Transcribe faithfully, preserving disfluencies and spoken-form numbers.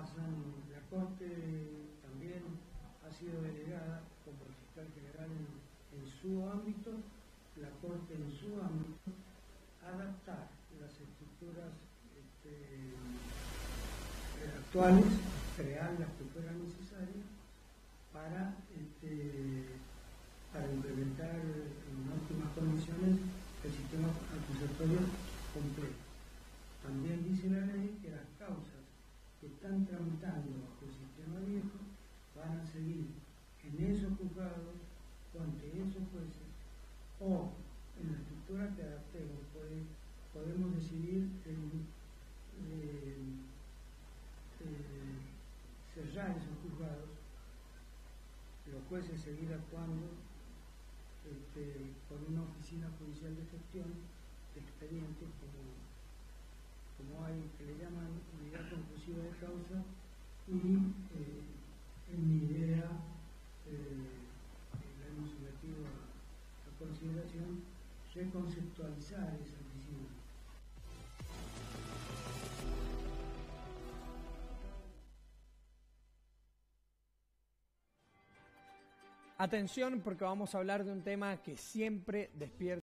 pasan, la Corte también ha sido delegada como el fiscal general en, en su ámbito, la Corte en su ámbito, adaptar las estructuras este, actuales, crear las que fueran necesarias para, este, para implementar en óptimas condiciones el sistema acusatorio completo. También dice la ley que las causas que están tramitando bajo el sistema viejo van a seguir en esos juzgados o ante esos jueces, o en la estructura que adaptemos puede, podemos decidir en, eh, eh, cerrar esos juzgados, los jueces seguir actuando este, con una oficina judicial de gestión de expedientes como como hay, que le llaman unidad conclusiva de causa, y eh, en mi idea, eh, la hemos sometido a, a consideración, reconceptualizar esa oficina. Atención, porque vamos a hablar de un tema que siempre despierta